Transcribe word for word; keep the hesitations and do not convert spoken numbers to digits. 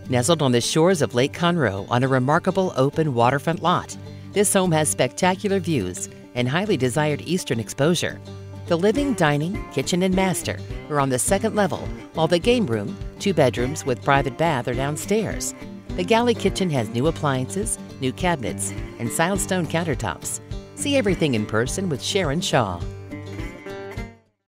Nestled on the shores of Lake Conroe on a remarkable open waterfront lot, this home has spectacular views and highly desired eastern exposure. The living, dining, kitchen, and master are on the second level, while the game room, two bedrooms with private bath, are downstairs. The Galley kitchen has new appliances, new cabinets, and Silestone countertops. See everything in person with Sharon Shaw.